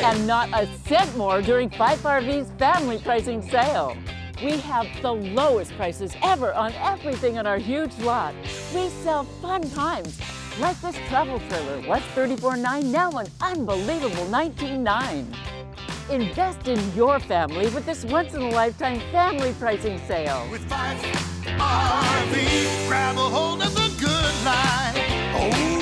and not a cent more during Fife RV's family pricing sale. We have the lowest prices ever on everything on our huge lot. We sell fun times, like this travel trailer, was $34,900, now an unbelievable $19,900. Invest in your family with this once-in-a-lifetime family pricing sale. With Fife RV, grab a hold of the good life. Oh,